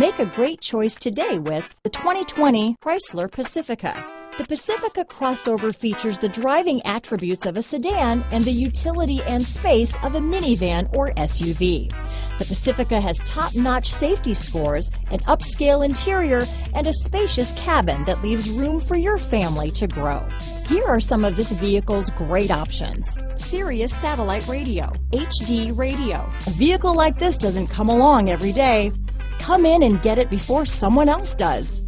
Make a great choice today with the 2020 Chrysler Pacifica. The Pacifica crossover features the driving attributes of a sedan and the utility and space of a minivan or SUV. The Pacifica has top-notch safety scores, an upscale interior, and a spacious cabin that leaves room for your family to grow. Here are some of this vehicle's great options: Sirius satellite radio, HD radio. A vehicle like this doesn't come along every day. Come in and get it before someone else does.